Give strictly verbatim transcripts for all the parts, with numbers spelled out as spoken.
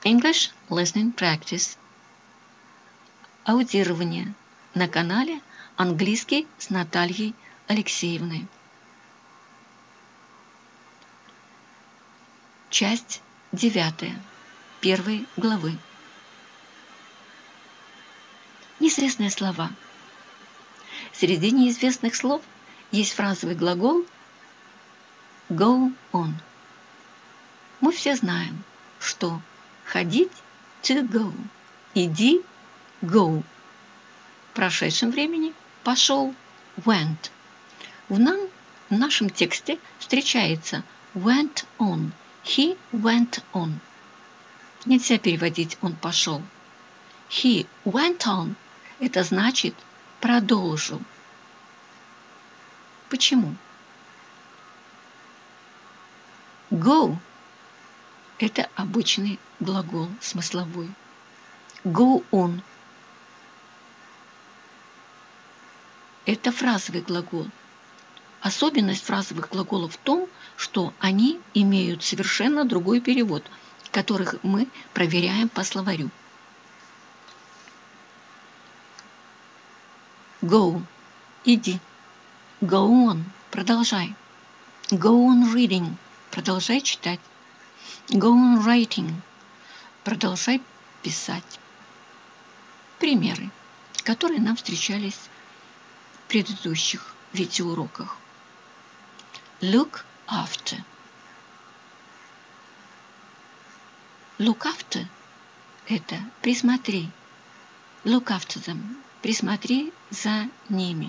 English Listening Practice. Аудирование на канале «Английский с Натальей Алексеевной». Часть девятая, первой главы. Неизвестные слова. Среди неизвестных слов есть фразовый глагол go on. Мы все знаем, что ходить to go, иди go. В прошедшем времени пошел went. В, нам, в нашем тексте встречается went on. He went on. Нельзя переводить «он пошел». He went on – это значит продолжил. Почему? Go – это обычный глагол смысловой. Go on – это фразовый глагол. Особенность фразовых глаголов в том, что они имеют совершенно другой перевод, которых мы проверяем по словарю. Go – иди. Go on – продолжай. Go on reading – продолжай читать. Go on writing – продолжай писать. Примеры, которые нам встречались в предыдущих видеоуроках. Look after. Look after – это присмотри. Look after them – присмотри за ними.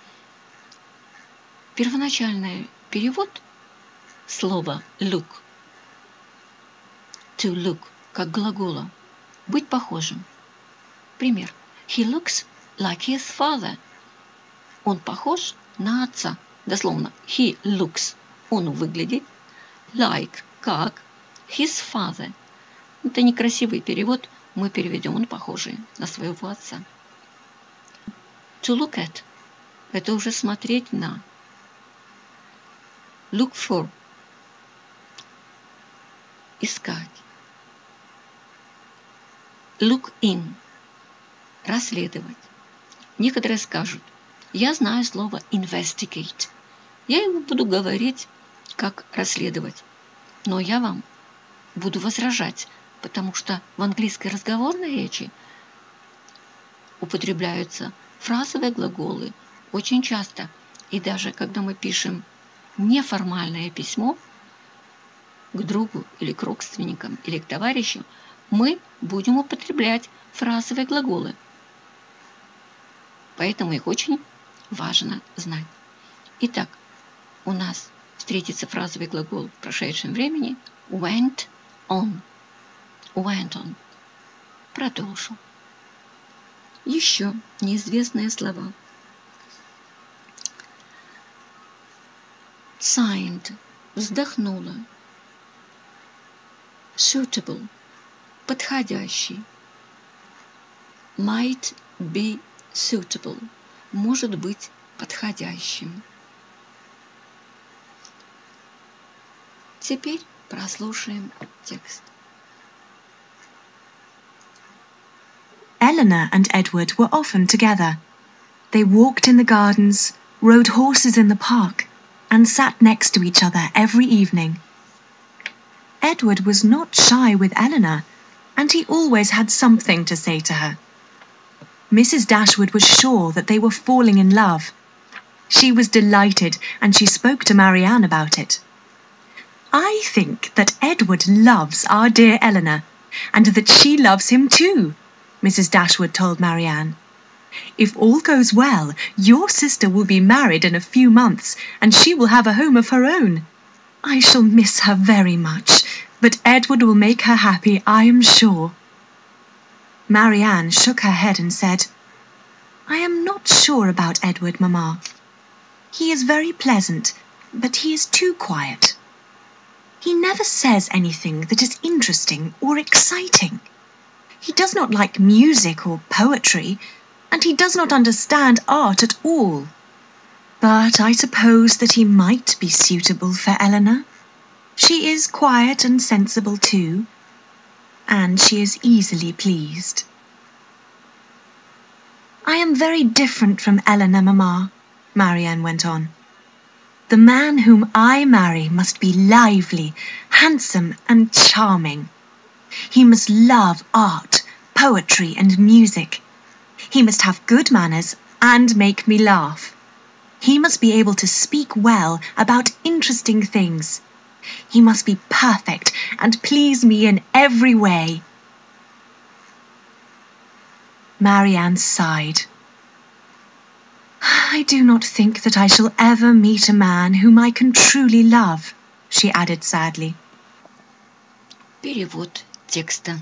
Первоначальный перевод слова look – to look, как глагола, быть похожим. Пример. He looks like his father. Он похож на отца. Дословно, he looks, он выглядит, like, как, his father. Это некрасивый перевод, мы переведем, он похожий на своего отца. To look at, это уже смотреть на. Look for, искать. Look in, расследовать. Некоторые скажут, я знаю слово investigate. Я его буду говорить, как расследовать. Но я вам буду возражать, потому что в английской разговорной речи употребляются фразовые глаголы очень часто. И даже когда мы пишем неформальное письмо к другу или к родственникам или к товарищам, мы будем употреблять фразовые глаголы. Поэтому их очень важно знать. Итак, у нас встретится фразовый глагол в прошедшем времени went on. Went on. Продолжил. Еще неизвестные слова. Signed. Вздохнула. Suitable. Подходящий. Might be suitable. Может быть подходящим. Теперь прослушаем текст. Eleanor and Edward were often together. They walked in the gardens, rode horses in the park, and sat next to each other every evening. Edward was not shy with Eleanor, and he always had something to say to her. Missus Dashwood was sure that they were falling in love. She was delighted, and she spoke to Marianne about it. I think that Edward loves our dear Eleanor, and that she loves him too, Missus Dashwood told Marianne. If all goes well, your sister will be married in a few months, and she will have a home of her own. I shall miss her very much, but Edward will make her happy, I am sure. Marianne shook her head and said, I am not sure about Edward, Mamma. He is very pleasant, but he is too quiet. He never says anything that is interesting or exciting. He does not like music or poetry, and he does not understand art at all. But I suppose that he might be suitable for Eleanor. She is quiet and sensible too. and she is easily pleased. I am very different from Eleanor, Mamma, Marianne went on. The man whom I marry must be lively, handsome and charming. He must love art, poetry and music. He must have good manners and make me laugh. He must be able to speak well about interesting things. He must be perfect and please me in every way. Marianne sighed. I do not think that I shall ever meet a man whom I can truly love, she added sadly. Перевод текста.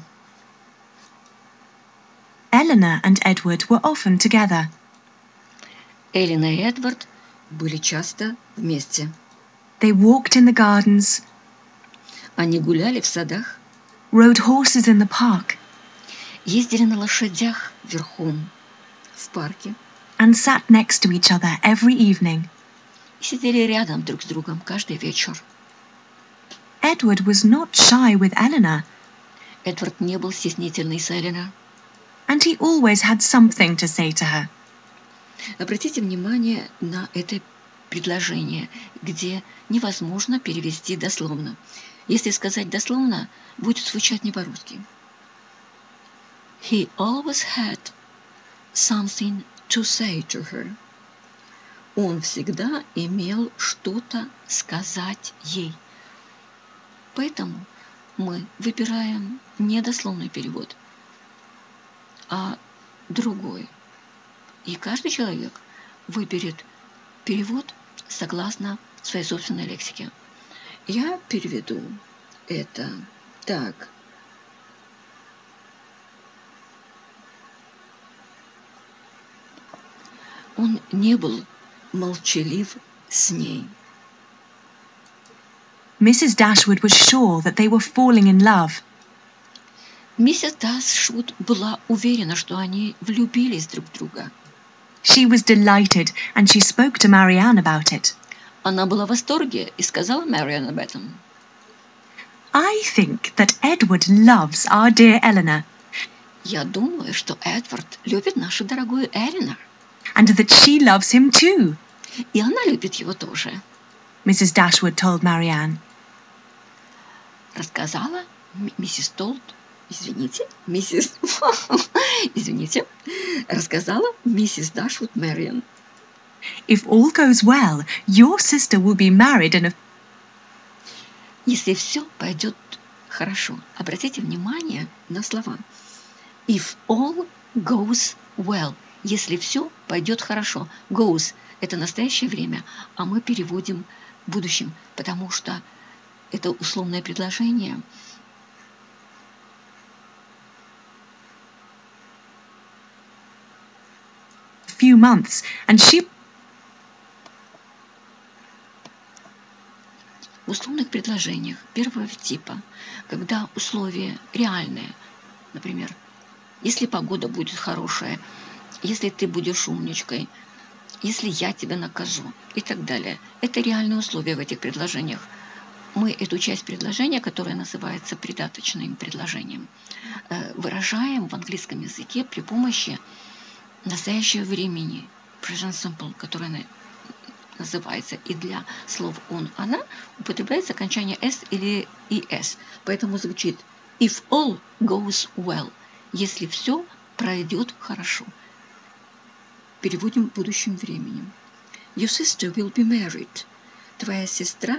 Eleanor and Edward were often together. Эллен и Эдвард были часто вместе. They walked in the gardens, Они гуляли в садах, rode horses in the park, ездили на лошадях верхом в парке and sat next to each other every evening. и сидели рядом друг с другом каждый вечер. Edward was not shy with Eleanor, Эдвард не был стеснительный с Эллен. and he always had something to say to her. Обратите внимание на это предложение, где невозможно перевести дословно. Если сказать дословно, будет звучать не по-русски. He always had something to say to her. Он всегда имел что-то сказать ей. Поэтому мы выбираем не дословный перевод, а другой. И каждый человек выберет перевод согласно своей собственной лексике. Я переведу это так. Он не был молчалив с ней. Missus Dashwood was sure that they were falling in love. Миссис Дашвуд была уверена, что они влюбились друг в друга. She was delighted, and she spoke to Marianne about it. Она была в восторге и сказала Мариан об этом. I think that Edward loves our dear Eleanor, Я думаю, что Эдвард любит нашу дорогую Эллен, and that she loves him too, и она любит его тоже. Missus Dashwood told Marianne. Рассказала м- миссис Толт, извините, миссис, извините, рассказала миссис Дашвуд Мариан. If all goes well, your sister will be married in a... Если все пойдет хорошо, обратите внимание на слова. If all goes well, если все пойдет хорошо. Goes – это настоящее время, а мы переводим в будущем, потому что это условное предложение. few months, and she... В условных предложениях первого типа, когда условия реальные, например, если погода будет хорошая, если ты будешь умничкой, если я тебя накажу и так далее. Это реальные условия в этих предложениях. Мы эту часть предложения, которая называется придаточным предложением, выражаем в английском языке при помощи настоящего времени, present simple, которое называется, и для слов он, она употребляется окончание s или es. Поэтому звучит if all goes well, если все пройдет хорошо. Переводим в будущем времени. Your sister will be married. Твоя сестра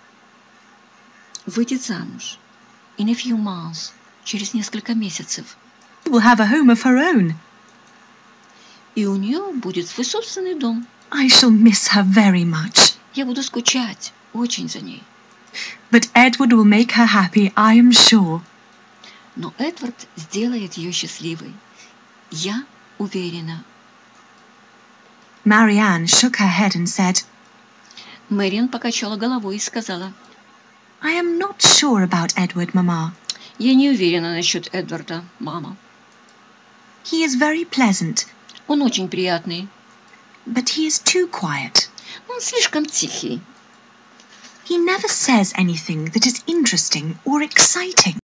выйдет замуж. In a few months. Через несколько месяцев. She will have a home of her own. И у нее будет свой собственный дом. I shall miss her very much. Я буду скучать очень за ней. But Edward will make her happy, I am sure. Но Эдвард сделает ее счастливой. Я уверена. Marianne shook her head and said, Мэриан покачала головой и сказала, I am not sure about Edward, Mamma. Я не уверена насчет Эдварда, мама. He is very pleasant, Он очень приятный. but he is too quiet. Он слишком тихий. He never says anything that is interesting or exciting.